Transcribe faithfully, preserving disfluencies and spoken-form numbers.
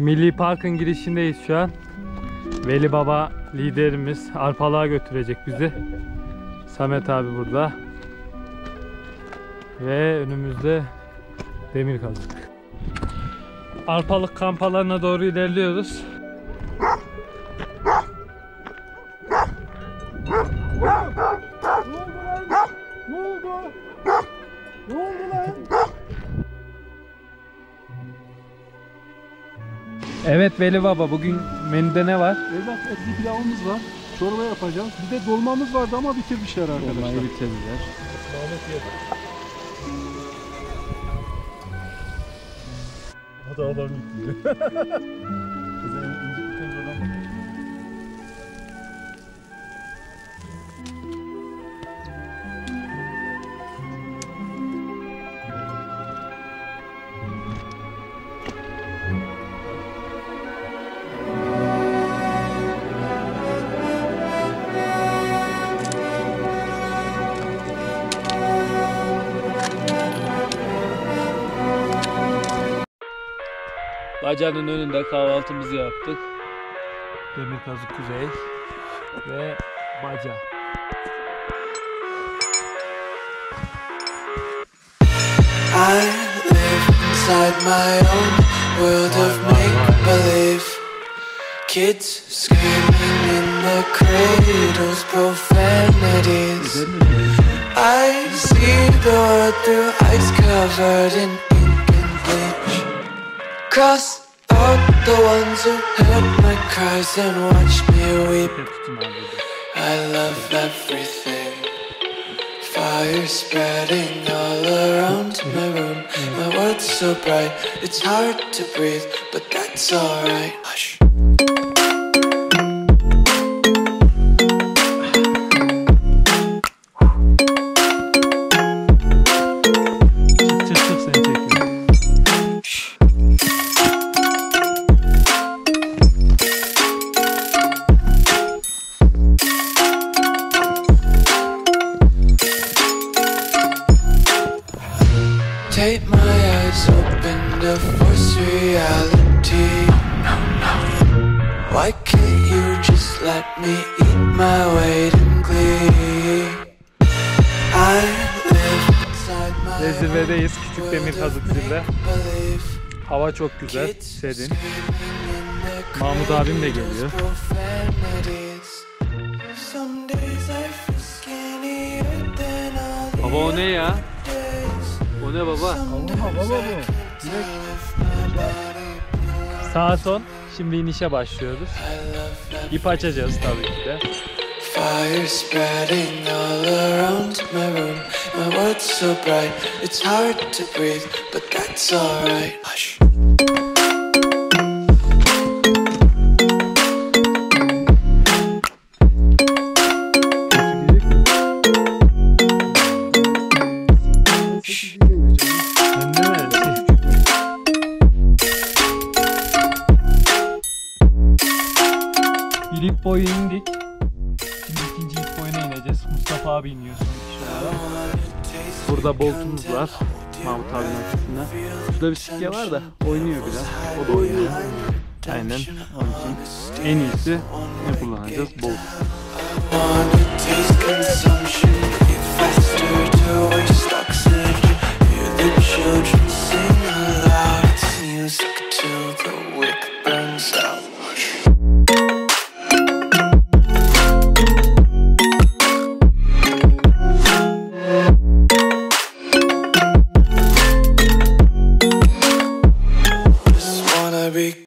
Milli Park'ın girişindeyiz şu an. Veli Baba liderimiz Arpalık'a götürecek bizi. Samet abi burada. Ve önümüzde demir kazık. Arpalık kamp alanına doğru ilerliyoruz. Ne oldu? Ne oldu lan? Evet Veli Baba, bugün menüde ne var? Evlat, etli pilavımız var. Çorba yapacağız. Bir de dolmamız vardı ama bitirmişler arkadaşlar. Dolmayı bitirdiler. O da adam yüklüyor. Kızın incikten oradan bakıyor. Bacanın önünde kahvaltımızı yaptık. Demir kazık kuzey ve baca. I live inside my own world of make-believe. Kids screaming in their cradles, profanities. I see the world through ice covered in ink and bleach. Cross out the ones who heard my cries and watched me weep. I love everything. Fire spreading all around my room. My world's so bright, it's hard to breathe, but that's alright. Hush. Take my eyes open to force reality. Why can't you just let me eat my weight in glee? I live inside my Ve zirvedeyiz, küçük demir world kazık of zirve. make-believe. Hava çok güzel, Kids serin. screaming in their Mahmut abim de geliyor. cradles, profanities. Some days I feel skinnier than all the Baba o ne ya? days. O ne baba? Ama baba bu. Sağ son. Şimdi inişe başlıyoruz. İp açacağız tabii ki de. Fire spreading all around my room. My world's so bright, it's hard to breathe, but that's alright. Hush. Bir ip boyu indik. Şimdi ikinci ip boyuna ineceğiz. Mustafa abi iniyor son kişilerden. Burada boltumuz var. Mahmut abinin arkasında. Şurada bir sikke var da oynuyor biraz. O da oynuyor. Aynen. Onun için en iyisi ne kullanacağız? Bolt. Wanna taste consumption.